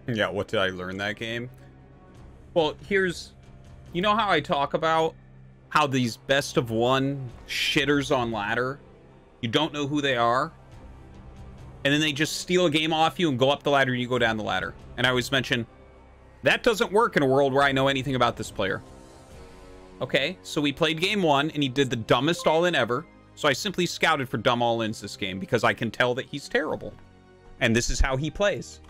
Yeah, what did I learn that game? Well, here's... You know how I talk about how these best of one shitters on ladder, you don't know who they are? And then they just steal a game off you and go up the ladder and you go down the ladder. And I always mention, that doesn't work in a world where I know anything about this player. Okay, so we played game one and he did the dumbest all-in ever. So I simply scouted for dumb all-ins this game because I can tell that he's terrible. And this is how he plays.